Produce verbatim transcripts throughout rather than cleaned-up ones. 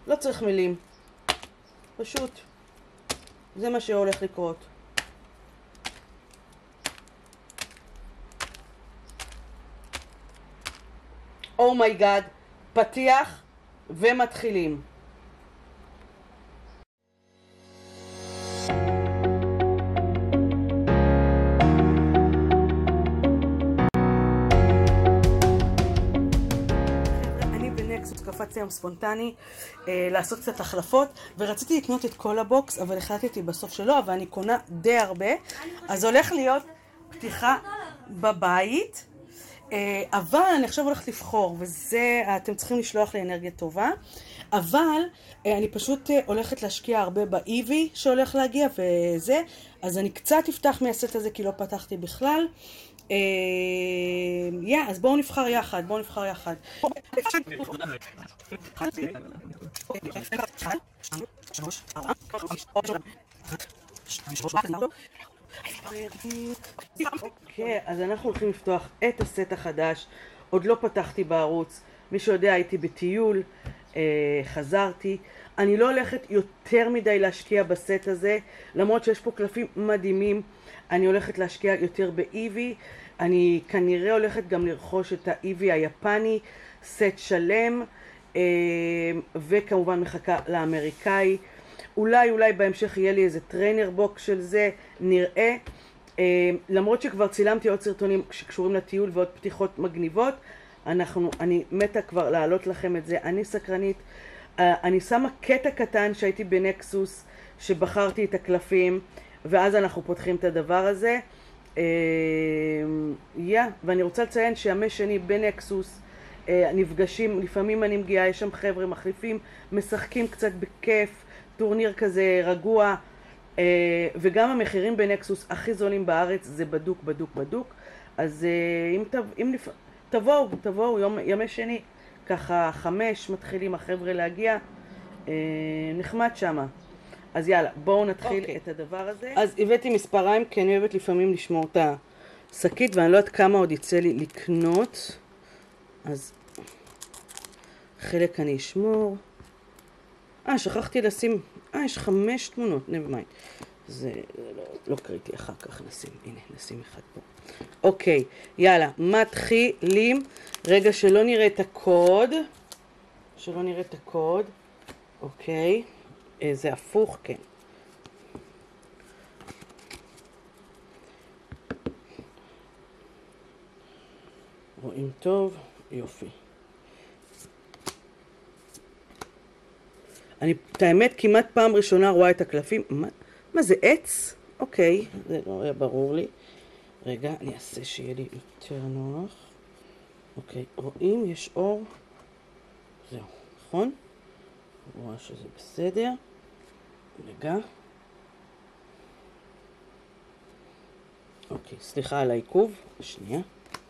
לא צריך מילים. פשוט. זה מה שהולך לקרות. אומייגאד, פתיח ומתחילים. קפצתי היום ספונטני אה, לעשות קצת החלפות, ורציתי לקנות את כל הבוקס, אבל החלטתי בסוף שלא, אבל אני קונה די הרבה, אז הולך להיות פתיחה בבית, אה, אבל אני עכשיו הולכת לבחור, וזה, אתם צריכים לשלוח לי אנרגיה טובה, אבל אה, אני פשוט אה, הולכת להשקיע הרבה באיבי שהולך להגיע, וזה, אז אני קצת אפתח מהסט הזה, כי לא פתחתי בכלל, יא, אז בואו נבחר יחד, בואו נבחר יחד. אוקיי, אז אנחנו הולכים לפתוח את הסט החדש. עוד לא פתחתי בערוץ. מי שיודע, הייתי בטיול, חזרתי. אני לא הולכת יותר מדי להשקיע בסט הזה, למרות שיש פה קלפים מדהימים. אני הולכת להשקיע יותר באיבי. אני כנראה הולכת גם לרכוש את האיבי היפני, סט שלם, וכמובן מחכה לאמריקאי. אולי אולי בהמשך יהיה לי איזה טריינר בוקס של זה, נראה. למרות שכבר צילמתי עוד סרטונים שקשורים לטיול ועוד פתיחות מגניבות, אנחנו, אני מתה כבר להעלות לכם את זה. אני סקרנית. אני שמה קטע קטן שהייתי בנקסוס, שבחרתי את הקלפים, ואז אנחנו פותחים את הדבר הזה. יא, ואני רוצה לציין שימי שני בנקסוס נפגשים, לפעמים אני מגיעה, יש שם חבר'ה מחליפים, משחקים קצת בכיף, טורניר כזה רגוע, וגם המחירים בנקסוס הכי זולים בארץ, זה בדוק בדוק בדוק. אז אם, אם תבואו, תבואו יום, ימי שני, ככה חמש מתחילים החבר'ה להגיע, נחמד שמה. אז יאללה, בואו נתחיל okay. את הדבר הזה. אז הבאתי מספריים, כי אני אוהבת לפעמים לשמור את השקית, ואני לא יודעת כמה עוד יצא לי לקנות. אז חלק אני אשמור. אה, שכחתי לשים, אה, יש חמש תמונות, never mind. זה לא, לא קריטי, אחר כך נשים, הנה, נשים אחד פה. אוקיי, יאללה, מתחילים. רגע שלא נראה את הקוד. שלא נראה את הקוד. אוקיי. זה הפוך, כן. רואים טוב? יופי. אני, את האמת, כמעט פעם ראשונה רואה את הקלפים. מה, מה זה עץ? אוקיי, זה לא היה ברור לי. רגע, אני אעשה שיהיה לי יותר נוח. אוקיי, רואים? יש אור. זהו, נכון? רואה שזה בסדר. רגע. אוקיי, סליחה על העיכוב. שנייה.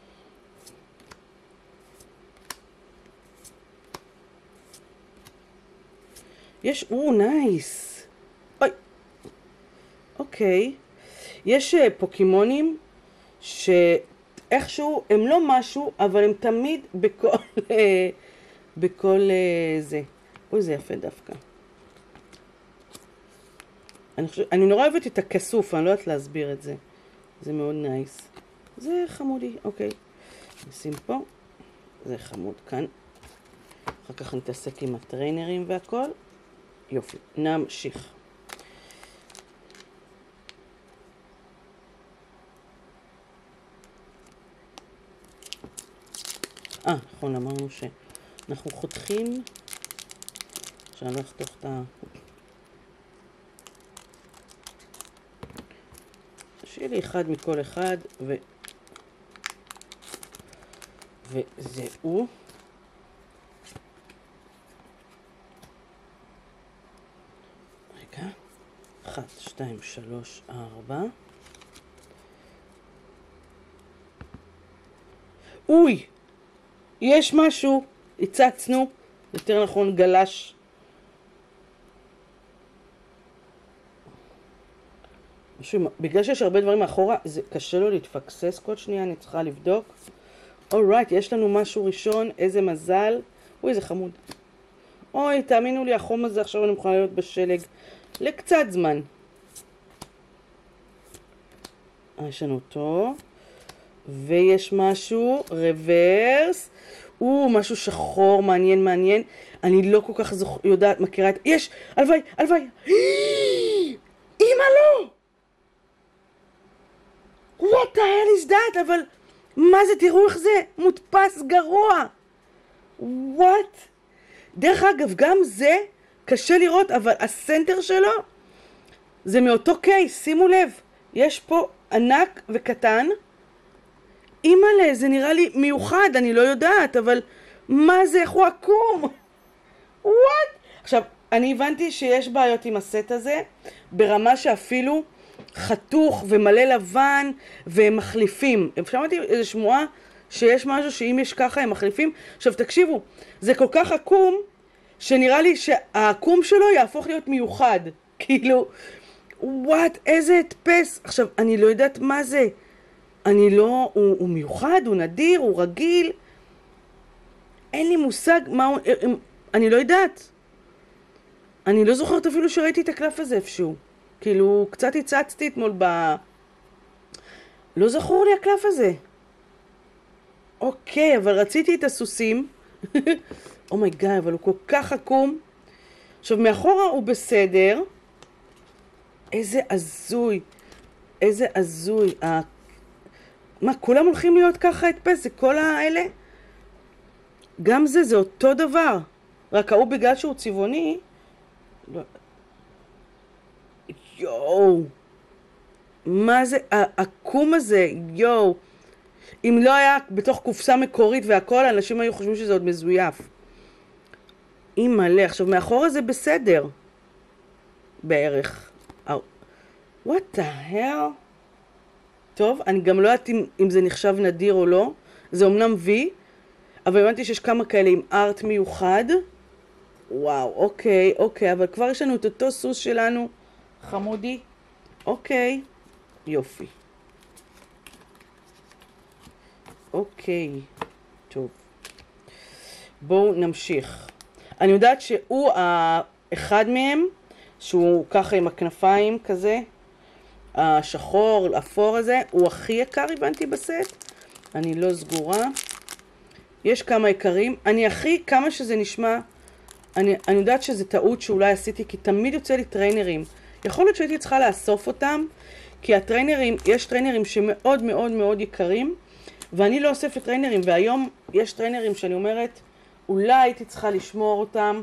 יש, או, נייס. אוי. אוקיי. יש פוקימונים שאיכשהו הם לא משהו, אבל הם תמיד בכל, בכל זה. אוי, זה יפה דווקא. אני, חושב, אני נורא אוהבת את הכסוף, אני לא יודעת להסביר את זה. זה מאוד נייס. זה חמודי, אוקיי. נשים פה. זה חמוד כאן. אחר כך נתעסק עם הטריינרים והכל. יופי, נמשיך. אה, נכון, אמרנו שאנחנו חותכים. עכשיו אני לא אחתוך את ה... שיהיה לי אחד מכל אחד, ו... וזהו. רגע. אחת, שתיים, שלוש, ארבע. אוי! יש משהו! הצצנו. יותר נכון גלש. משהו, בגלל שיש הרבה דברים מאחורה, זה קשה לו להתפקסס כל שנייה, אני צריכה לבדוק. אורייט, יש לנו משהו ראשון, איזה מזל. אוי, זה חמוד. אוי, תאמינו לי, החום הזה עכשיו אני מוכנה להיות בשלג לקצת זמן. יש לנו אותו, ויש משהו, רוורס, הוא משהו שחור, מעניין, מעניין. אני לא כל כך זוכ... יודעת, מכירה את... יש! הלוואי, הלוואי! אמא לא! What the hell is that? אבל מה זה? תראו איך זה מודפס גרוע! What? דרך אגב, גם זה קשה לראות, אבל הסנטר שלו זה מאותו קייס, שימו לב. יש פה ענק וקטן. אימא'לה, זה נראה לי מיוחד, אני לא יודעת, אבל מה זה? איך הוא עקום? What? עכשיו, אני הבנתי שיש בעיות עם הסט הזה, ברמה שאפילו חתוך ומלא לבן והם מחליפים. שמעתי איזו שמועה שיש משהו שאם יש ככה הם מחליפים. עכשיו תקשיבו, זה כל כך עקום שנראה לי שהעקום שלו יהפוך להיות מיוחד. כאילו, וואט, איזה הדפס. עכשיו, אני לא יודעת מה זה. אני לא, הוא, הוא מיוחד, הוא נדיר, הוא רגיל. אין לי מושג מה הוא, אני לא יודעת. אני לא זוכרת אפילו שראיתי את הקלף הזה איפשהו. כאילו, קצת הצצתי אתמול ב... לא זכור לי הקלף הזה. אוקיי, אבל רציתי את הסוסים. אומייגאי, אבל הוא כל כך עקום. עכשיו, מאחורה הוא בסדר. איזה עזוי. איזה עזוי. ה... מה, כולם הולכים להיות ככה הדפס? זה כל האלה? גם זה, זה אותו דבר. רק ההוא בגלל שהוא צבעוני... לא... יואו. מה זה? העקום הזה, יואו. אם לא היה בתוך קופסה מקורית והכל, אנשים היו חושבים שזה עוד מזויף. אימא'לה, עכשיו מאחורה זה בסדר. בערך. What the hell? טוב, אני גם לא יודעת אם, אם זה נחשב נדיר או לא. זה אומנם וי, אבל הבנתי שיש כמה כאלה עם ארט מיוחד. וואו, אוקיי, אוקיי, אבל כבר יש לנו את אותו סוס שלנו. חמודי. אוקיי, יופי. אוקיי, טוב. בואו נמשיך. אני יודעת שהוא אחד מהם, שהוא ככה עם הכנפיים כזה, השחור, האפור הזה, הוא הכי יקר הבנתי בסט. אני לא סגורה. יש כמה יקרים. אני הכי, כמה שזה נשמע, אני, אני יודעת שזה טעות שאולי עשיתי, כי תמיד יוצא לי טריינרים. יכול להיות שהייתי צריכה לאסוף אותם, כי הטריינרים, יש טריינרים שמאוד מאוד מאוד יקרים, ואני לא אוספת טריינרים, והיום יש טריינרים שאני אומרת, אולי הייתי צריכה לשמור אותם,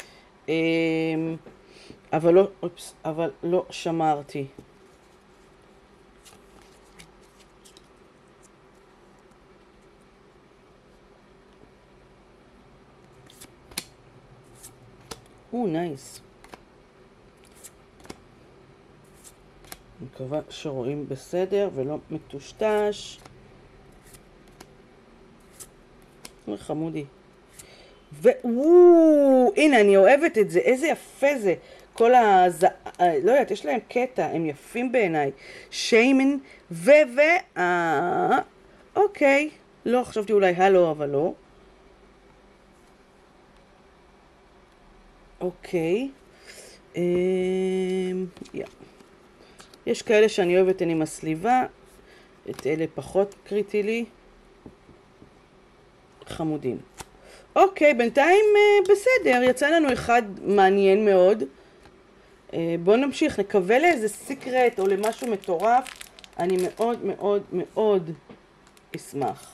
אבל לא, אופס, אבל לא שמרתי. או, נייס. אני מקווה שרואים בסדר ולא מטושטש. חמודי. וואו, הנה אני אוהבת את זה, איזה יפה זה. כל הז... לא יודעת, יש להם קטע, הם יפים בעיניי. שיימן ו... ו... אה... אוקיי. לא, חשבתי אולי הלו, אבל לא. אוקיי. אה... יא. יש כאלה שאני אוהבת אני עם הסליבה. את אלה פחות קריטי לי. חמודים. אוקיי, בינתיים אה, בסדר, יצא לנו אחד מעניין מאוד. אה, בואו נמשיך, נקווה לאיזה סיקרט או למשהו מטורף. אני מאוד מאוד מאוד אשמח.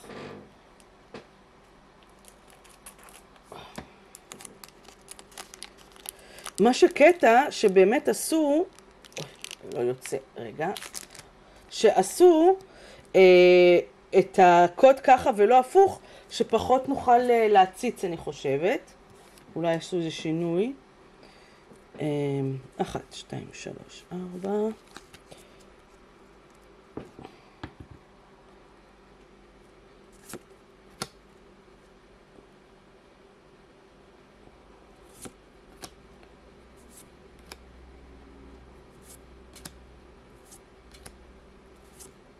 מה שקטע שבאמת עשו, לא יוצא, רגע, שעשו אה, את הקוד ככה ולא הפוך, שפחות נוכל להציץ, אני חושבת. אולי יעשו איזה שינוי. אחת, שתיים, שלוש, ארבע.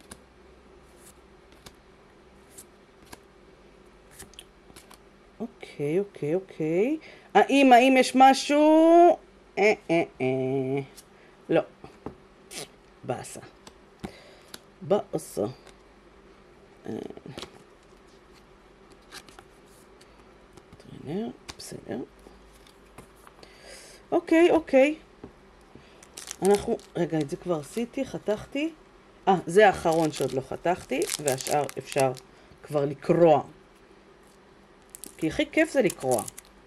אוקיי. אוקיי, אוקיי, אוקיי. האם, האם יש משהו? אה, אה, אה. לא. באסה. באסה. טריינר, בסדר. אוקיי, אוקיי. אנחנו, רגע, את זה כבר עשיתי, חתכתי. אה, זה האחרון שעוד לא חתכתי, והשאר אפשר כבר לקרוע. כי הכי כיף זה לקרוע.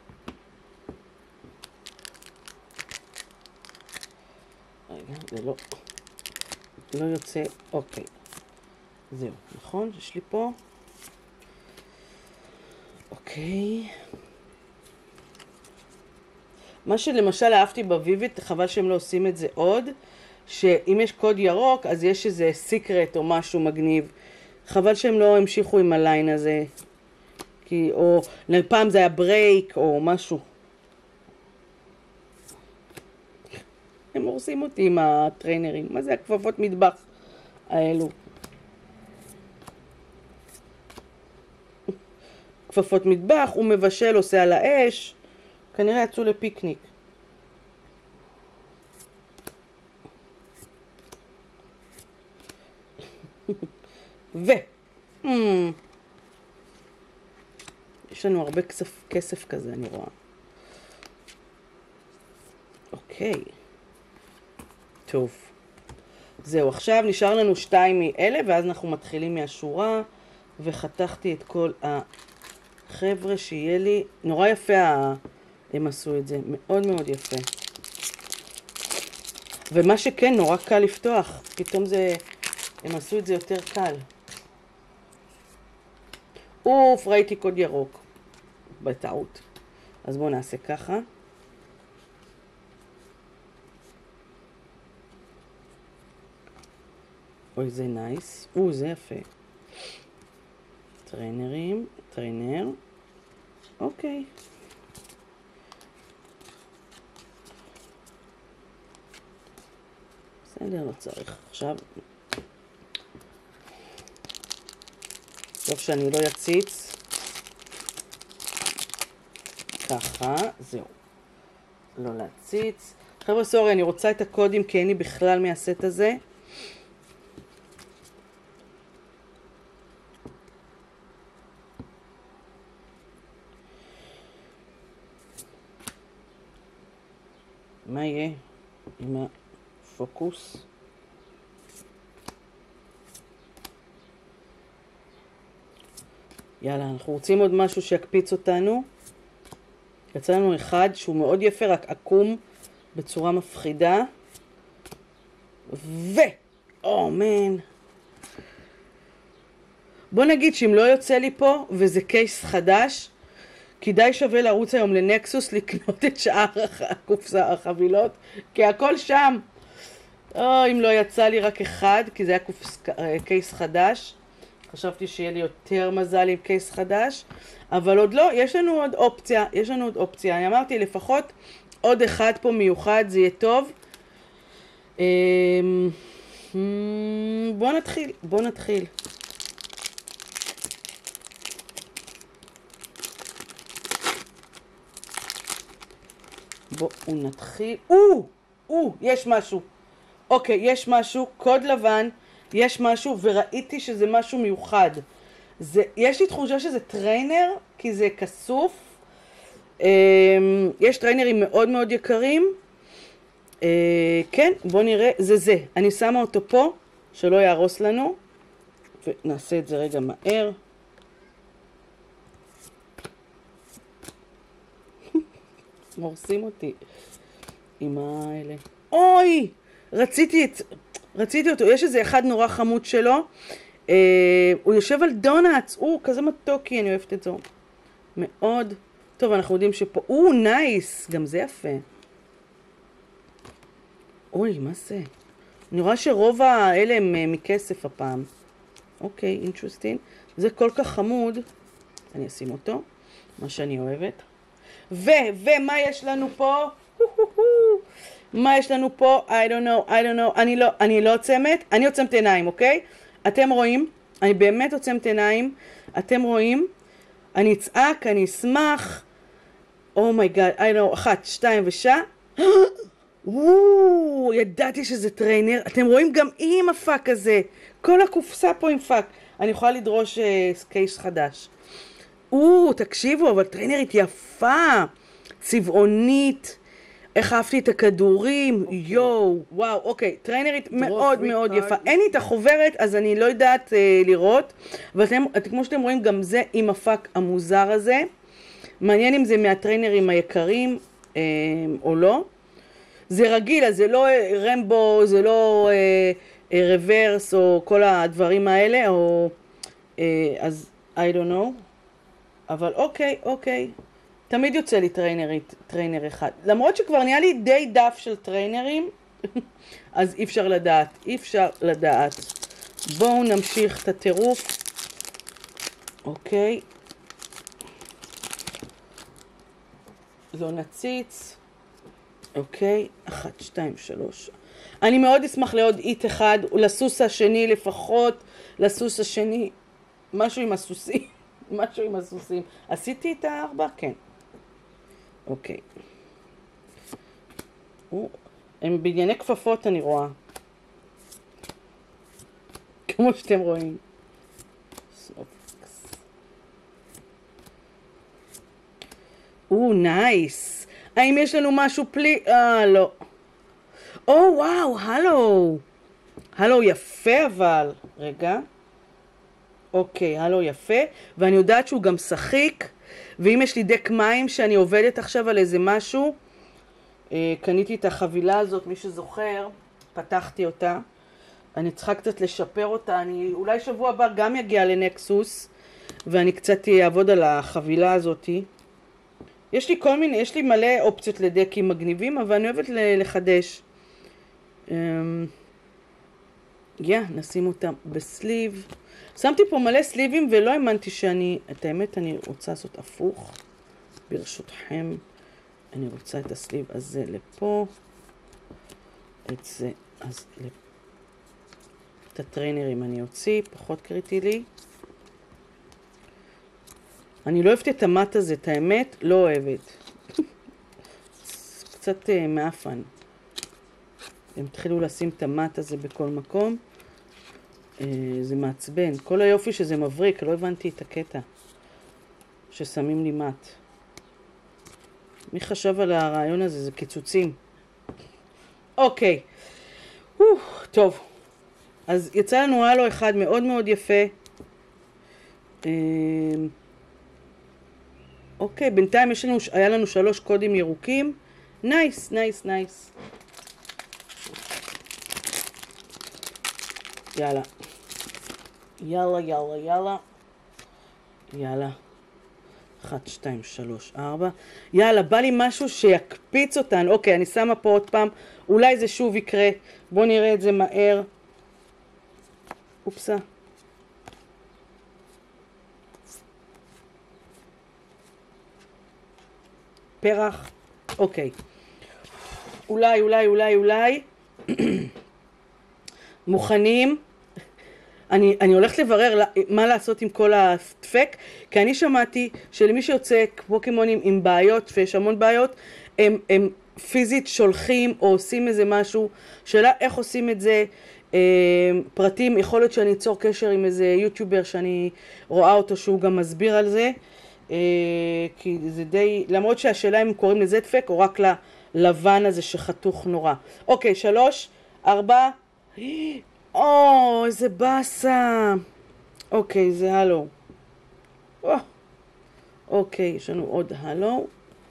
רגע, זה לא, לא יוצא, אוקיי. זהו, נכון? יש לי פה. אוקיי. מה שלמשל אהבתי בוויביט, חבל שהם לא עושים את זה עוד, שאם יש קוד ירוק, אז יש איזה סיקרט או משהו מגניב. חבל שהם לא המשיכו עם הליין הזה. כי, או פעם זה היה ברייק או משהו. הם הורסים אותי עם הטריינרים. מה זה הכפפות מטבח האלו? כפפות מטבח, הוא מבשל, עושה על האש. כנראה יצאו לפיקניק. ו... Mm. יש לנו הרבה כסף, כסף כזה, אני רואה. אוקיי. טוב. זהו, עכשיו נשאר לנו שתיים מאלה, ואז אנחנו מתחילים מהשורה, וחתכתי את כל החבר'ה שיהיה לי. נורא יפה הם עשו את זה, מאוד מאוד יפה. ומה שכן, נורא קל לפתוח. פתאום זה, הם עשו את זה יותר קל. אוף, ראיתי קוד ירוק. בטעות. אז בואו נעשה ככה. אוי, זה נייס. או, זה יפה. טריינרים, טריינר. אוקיי. בסדר, לא צריך. עכשיו... טוב שאני לא יציץ. ככה, זהו. לא להציץ. חבר'ה, סורי, אני רוצה את הקודים כי אין לי בכלל מהסט הזה. מה יהיה עם הפוקוס? יאללה, אנחנו רוצים עוד משהו שיקפיץ אותנו. יצא לנו אחד שהוא מאוד יפה, רק עקום בצורה מפחידה. ו... או, מן. בוא נגיד שאם לא יוצא לי פה, וזה קייס חדש, כדאי שווה לרוץ היום לנקסוס לקנות את שאר הקופסה החבילות, כי הכל שם. או, אם לא יצא לי רק אחד, כי זה היה קופס, קייס חדש. חשבתי שיהיה לי יותר מזל עם קייס חדש, אבל עוד לא, יש לנו עוד אופציה, יש לנו עוד אופציה. אני אמרתי לפחות עוד אחד פה מיוחד, זה יהיה טוב. בוא נתחיל, בוא נתחיל. בואו נתחיל. או, או, יש משהו. אוקיי, יש משהו, קוד לבן, יש משהו, וראיתי שזה משהו מיוחד. זה, יש לי תחושה שזה טריינר, כי זה כסוף. יש טריינרים מאוד מאוד יקרים. כן, בואו נראה, זה זה. אני שמה אותו פה, שלא יהרוס לנו. ונעשה את זה רגע מהר. מורסים אותי עם האלה. אוי! רציתי את... רציתי אותו. יש איזה אחד נורא חמוד שלו. אה, הוא יושב על דונאטס. הוא כזה מתוקי, אני אוהבת את זה. מאוד. טוב, אנחנו יודעים שפה... או, נייס! גם זה יפה. אוי, מה זה? אני רואה שרוב האלה הם מכסף הפעם. אוקיי, אינטרסטין. זה כל כך חמוד. אני אשים אותו. מה שאני אוהבת. ו, ומה יש לנו פה? מה יש לנו פה? I don't know, I don't know. אני לא, אני לא עוצמת. אני עוצמת עיניים, אוקיי? אתם רואים? אני באמת עוצמת עיניים. אתם רואים? אני אצעק, אני אשמח. אומייגאד, I know, אחת, שתיים ושע. וואו, ידעתי שזה טריינר. אתם רואים גם היא עם הפאק הזה. כל הקופסה פה עם פאק. אני יכולה לדרוש uh, קייס חדש. וואו, תקשיבו, אבל טריינרית יפה. צבעונית. איך אהבתי את הכדורים. יואו, וואו, אוקיי. טריינרית מאוד מאוד יפה. אין לי את החוברת, אז אני לא יודעת uh, לראות. אבל אתם, כמו שאתם רואים, גם זה עם הפאק המוזר הזה. מעניין אם זה מהטריינרים היקרים אה, או לא. זה רגיל, אז זה לא רמבו, זה לא אה, אה, רוורס או כל הדברים האלה, או, אה, אז I don't know. אבל אוקיי, אוקיי. תמיד יוצא לי טריינרית, טריינר אחד. למרות שכבר נהיה לי די דף של טריינרים, אז אי אפשר לדעת, אי אפשר לדעת. בואו נמשיך את הטירוף. אוקיי. לא נציץ. אוקיי, אחת, שתיים, שלוש. אני מאוד אשמח לעוד איט אחד, לסוס השני לפחות, לסוס השני, משהו עם הסוסים, משהו עם הסוסים. עשיתי את הארבע? כן. אוקיי. הם בענייני כפפות אני רואה. כמו שאתם רואים. או, נייס. האם יש לנו משהו פלי... אה, לא. או, וואו, הלו. הלו, יפה אבל. רגע. אוקיי, הלו, יפה. ואני יודעת שהוא גם שחיק. ואם יש לי דק מים שאני עובדת עכשיו על איזה משהו, אה, קניתי את החבילה הזאת, מי שזוכר, פתחתי אותה. אני צריכה קצת לשפר אותה. אני אולי שבוע הבא גם יגיע לנקסוס, ואני קצת אעבוד על החבילה הזאת. יש לי כל מיני, יש לי מלא אופציות לדקים מגניבים, אבל אני אוהבת לחדש. יא, נשים אותם בסליב. שמתי פה מלא סליבים ולא האמנתי שאני, את האמת אני רוצה לעשות הפוך. ברשותכם, אני רוצה את הסליב הזה לפה. את זה, אז את הטריינרים אני אוציא, פחות קריטי לי. אני לא אוהבת את המט הזה, את האמת, לא אוהבת. קצת uh, מאפן. הם התחילו לשים את המט הזה בכל מקום. Uh, זה מעצבן. כל היופי שזה מבריק, לא הבנתי את הקטע. ששמים לי מט. מי חשב על הרעיון הזה? זה קיצוצים. אוקיי. Uh, טוב. אז יצא לנו הלו אחד מאוד מאוד יפה. Uh, אוקיי, בינתיים יש לנו, היה לנו שלוש קודים ירוקים. נייס, נייס, נייס. יאללה. יאללה, יאללה, יאללה. יאללה. אחת, שתיים, שלוש, ארבע. יאללה, בא לי משהו שיקפיץ אותן. אוקיי, אני שמה פה עוד פעם. אולי זה שוב יקרה. בואו נראה את זה מהר. אופסה. פרח. אוקיי. אולי, אולי, אולי, אולי. מוכנים? אני, אני הולכת לברר מה לעשות עם כל הדפק, כי אני שמעתי שלמי שיוצא פוקימונים עם בעיות, ויש המון בעיות, הם, הם פיזית שולחים או עושים איזה משהו. שאלה איך עושים את זה, פרטים, יכול להיות שאני אצור קשר עם איזה יוטיובר שאני רואה אותו שהוא גם מסביר על זה, כי זה די, למרות שהשאלה אם קוראים לזה דפק או רק ללבן הזה שחתוך נורא. אוקיי, שלוש, ארבע, או, איזה בסה. אוקיי, זה הלו. אוקיי, יש לנו עוד הלו.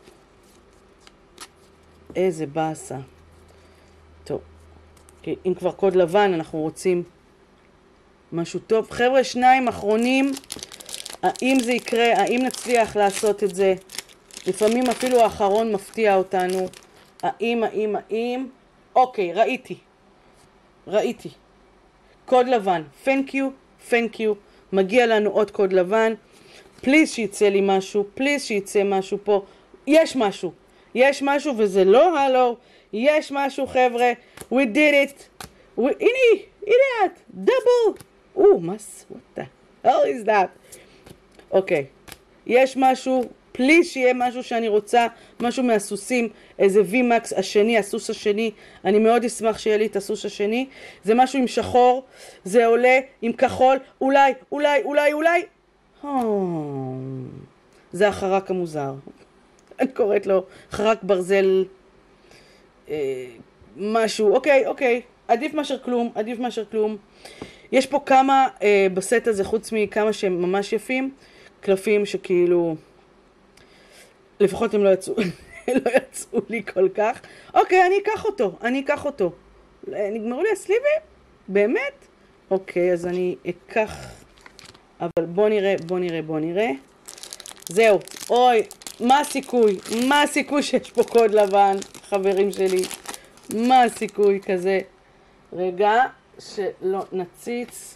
איזה בסה. טוב. אם כבר קוד לבן, אנחנו רוצים משהו טוב. חבר'ה, שניים אחרונים. האם זה יקרה? האם נצליח לעשות את זה? לפעמים אפילו האחרון מפתיע אותנו. האם, האם, האם? אוקיי, ראיתי. ראיתי. קוד לבן. Thank you, thank you. מגיע לנו עוד קוד לבן. פליז שיצא לי משהו. פליז שיצא משהו פה. יש משהו. יש משהו וזה לא הלו. יש משהו חבר'ה. We did it. We... הנה, הנה את. דאבל. או, מה? What the hell is that? אוקיי. יש משהו, פליז שיהיה משהו שאני רוצה, משהו מהסוסים, איזה וי-מקס השני, הסוס השני, אני מאוד אשמח שיהיה לי את הסוס השני, זה משהו עם שחור, זה עולה עם כחול, אולי, אולי, אולי, אולי, זה החרק המוזר, אני קוראת לו חרק ברזל, משהו, אוקיי, אוקיי, עדיף מאשר כלום, עדיף מאשר כלום. יש פה כמה אה, בסט הזה, חוץ מכמה שהם ממש יפים, קלפים שכאילו, לפחות הם לא יצאו, לא יצאו לי כל כך. אוקיי, אני אקח אותו, אני אקח אותו. נגמרו לי הסליבים? באמת? אוקיי, אז אני אקח, אבל בוא נראה, בוא נראה, בוא נראה. זהו, אוי, מה הסיכוי? מה הסיכוי שיש פה קוד לבן, חברים שלי? מה הסיכוי כזה? רגע, שלא נציץ.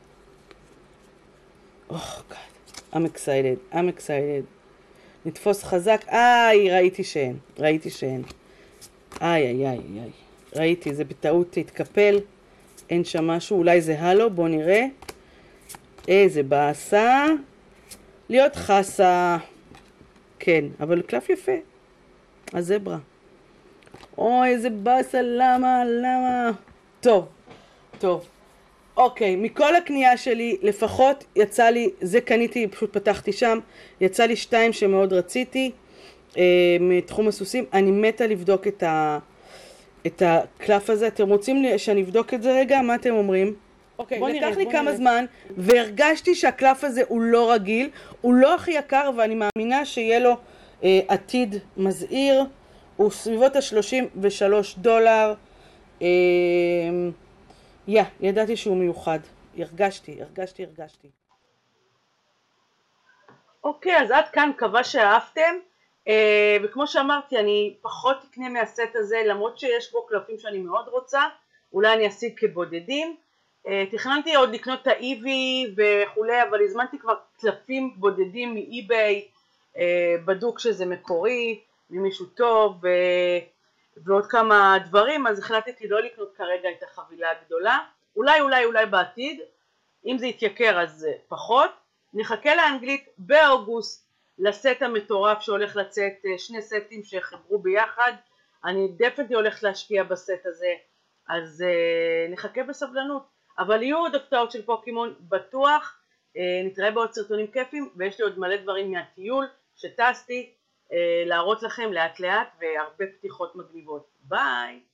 Oh God, I'm excited, I'm excited. נתפוס חזק, איי, ראיתי שאין, ראיתי שאין. איי, איי, איי, איי. ראיתי, זה בטעות התקפל. אין שם משהו, אולי זה הלו, בוא נראה. איזה באסה. להיות חסה. כן, אבל קלף יפה. הזברה. אוי, איזה באסה, למה, למה? טוב, טוב. אוקיי, מכל הקנייה שלי, לפחות יצא לי, זה קניתי, פשוט פתחתי שם, יצא לי שתיים שמאוד רציתי, אה, מתחום הסוסים. אני מתה לבדוק את, ה, את הקלף הזה. אתם רוצים לי, שאני אבדוק את זה רגע? מה אתם אומרים? אוקיי, בוא נראה, לקח לי בוא כמה נראה. זמן, והרגשתי שהקלף הזה הוא לא רגיל, הוא לא הכי יקר, ואני מאמינה שיהיה לו אה, עתיד מזהיר, הוא סביבות ה-שלושים ושלושה דולר, אה, יא, yeah, ידעתי שהוא מיוחד. הרגשתי, הרגשתי, הרגשתי. אוקיי, okay, אז עד כאן, מקווה שאהבתם. Uh, וכמו שאמרתי, אני פחות אקנה מהסט הזה, למרות שיש בו קלפים שאני מאוד רוצה. אולי אני אשיג כבודדים. Uh, תכננתי עוד לקנות את האיבי וכולי, אבל הזמנתי כבר קלפים בודדים מאי-ביי, uh, בדוק שזה מקורי, ממישהו טוב, ו... ועוד כמה דברים, אז החלטתי לא לקנות כרגע את החבילה הגדולה, אולי אולי אולי בעתיד, אם זה יתייקר אז פחות. נחכה לאנגלית באוגוסט לסט המטורף שהולך לצאת, שני סטים שחברו ביחד, אני דפנטי הולכת להשקיע בסט הזה, אז uh, נחכה בסבלנות, אבל יהיו עוד הפתעות של פוקימון בטוח, uh, נתראה בעוד סרטונים כיפים, ויש לי עוד מלא דברים מהטיול שטסתי, להראות לכם לאט לאט והרבה פתיחות מגניבות. ביי!